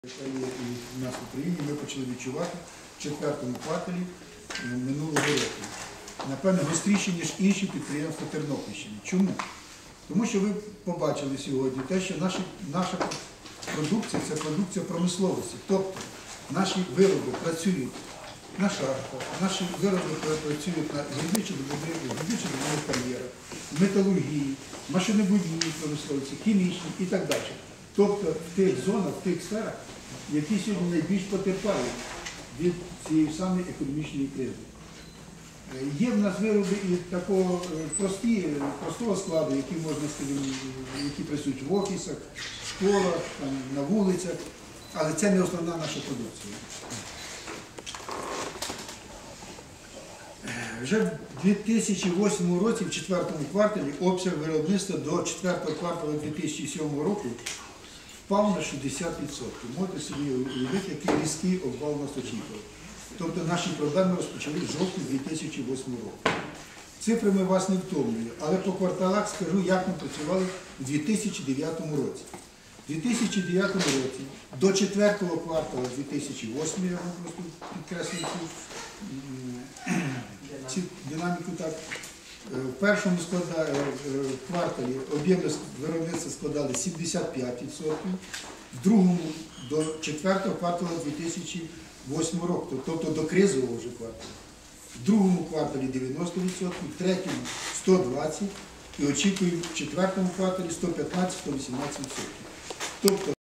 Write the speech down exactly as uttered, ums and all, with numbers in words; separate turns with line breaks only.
Яка є і в нас в Україні, ми почали відчувати в четвертому кварталі минулого року. Напевно, гостріше, ніж інші підприємства Тернопільщини. Чому? Тому що ви побачили сьогодні те, що наші, наша продукція – це продукція промисловості. Тобто наші вироби працюють на шахтах, наші вироби працюють на гірничо-добувних кар'єрах, металургії, машинобудівній промисловості, хімічній і так далі. Тобто в тих зонах, в тих сферах, які сьогодні найбільш потерпають від цієї самої економічної кризи. Є в нас вироби і такого прості, простого складу, які можна сказати, які працюють в офісах, в школах, там, на вулицях, але це не основна наша продукція. Вже в дві тисячі восьмому році, в четвертому кварталі, обсяг виробництва до четвертого кварталу дві тисячі сьомого року впав на шістдесят відсотків. Можете собі уявити, який різкий обвал нас очікував. Тобто наші проблеми розпочали в жовтні дві тисячі восьмого року. Цифрами вас не втомлюю, але по кварталах скажу, як ми працювали у дві тисячі дев'ятому році. У дві тисячі дев'ятому році до четвертого кварталу дві тисячі восьмого, я вам просто підкреслюю цю динаміку так. В першому склада, в кварталі об'єми виробництва складали сімдесят п'ять відсотків, в другому до четвертого кварталу дві тисячі восьмого року, тобто до кризового вже кварталу. В другому кварталі дев'яносто відсотків, в третьому сто двадцять відсотків і очікуємо в четвертому кварталі сто п'ятнадцять - сто вісімнадцять відсотків. Тобто